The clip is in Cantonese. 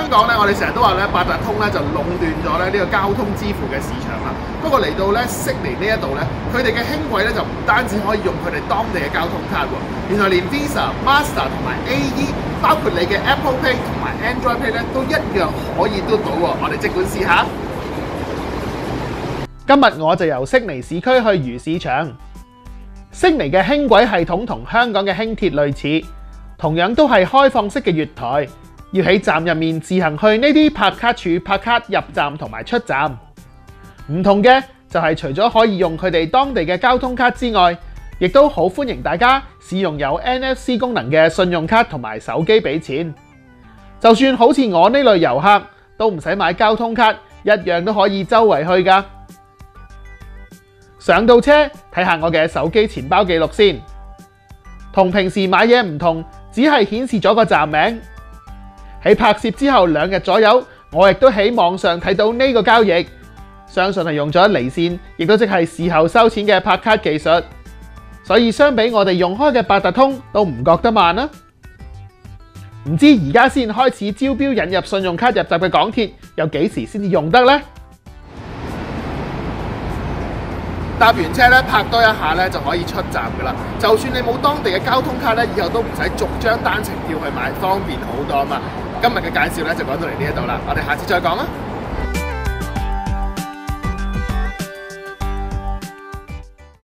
港咧，我哋成日都話咧，八達通咧就壟斷咗咧呢個交通支付嘅市場啦。不過嚟到咧悉尼呢一度咧，佢哋嘅輕軌咧就唔單止可以用佢哋當地嘅交通卡喎，原來連 Visa、Master 同埋 AE， 包括你嘅 Apple Pay 同埋 Android Pay 咧，都一樣可以嘟到喎。我哋即管試下。今日我就由悉尼市區去魚市場。悉尼嘅輕軌系統同香港嘅輕鐵類似，同樣都係開放式嘅月台，要喺站入面自行去呢啲拍卡處拍卡入站同埋出站。唔同嘅就係除咗可以用佢哋當地嘅交通卡之外，亦都好歡迎大家使用有 NFC 功能嘅信用卡同埋手機俾錢。就算好似我呢類遊客，都唔使買交通卡，一樣都可以周圍去㗎。上到車睇下我嘅手機錢包記錄先，同平時買嘢唔同，只係顯示咗個站名。喺拍攝之後2日左右，我亦都喺網上睇到呢個交易，相信係用咗離線，亦都即係事後收錢嘅拍卡技術，所以相比我哋用開嘅八達通都唔覺得慢啦。唔知而家先開始招標引入信用卡入閘嘅港鐵，有幾時先至用得呢？搭完車咧，拍多一下咧就可以出站噶啦。就算你冇當地嘅交通卡咧，以後都唔使逐張單程票去買，方便好多嘛。今日嘅介紹咧就講到嚟呢一度啦，我哋下次再講啦。